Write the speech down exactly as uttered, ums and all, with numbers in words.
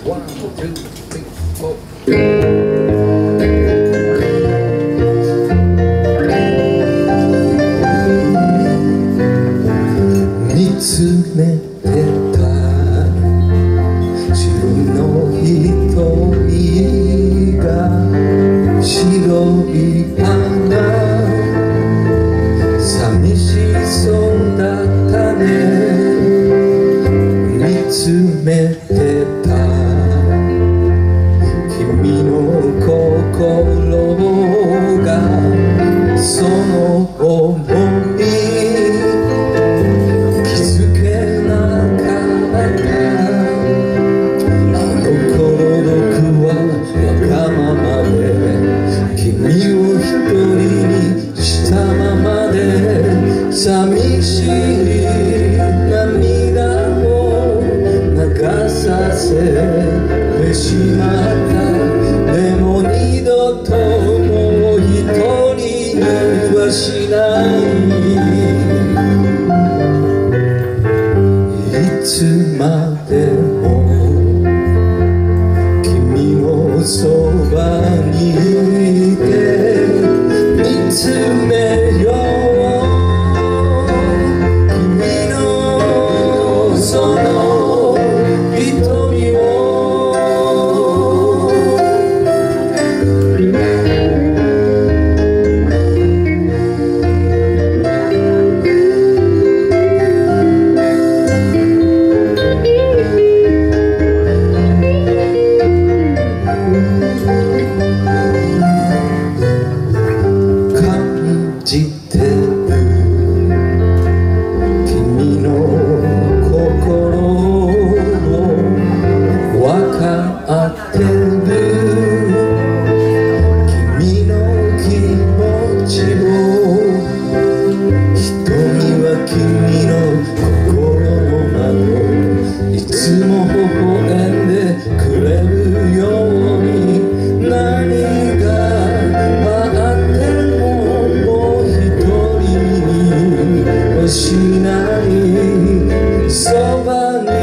One, two, three, four. 見つめてた自分の瞳が白い花寂しそうだったね見つめてた君の心がその想い気づけなかったあの頃僕はわがままで君を一人にしたままで寂しい涙を流させてしまったでも二度ともう一人にはしないいつまでも君のそばにいて見つめよう君のその瞳を感じてる君の心を分かってる君の気持ちを瞳は君の心の窓いつも微笑んでくれるように何があってももう一人にはしないそばに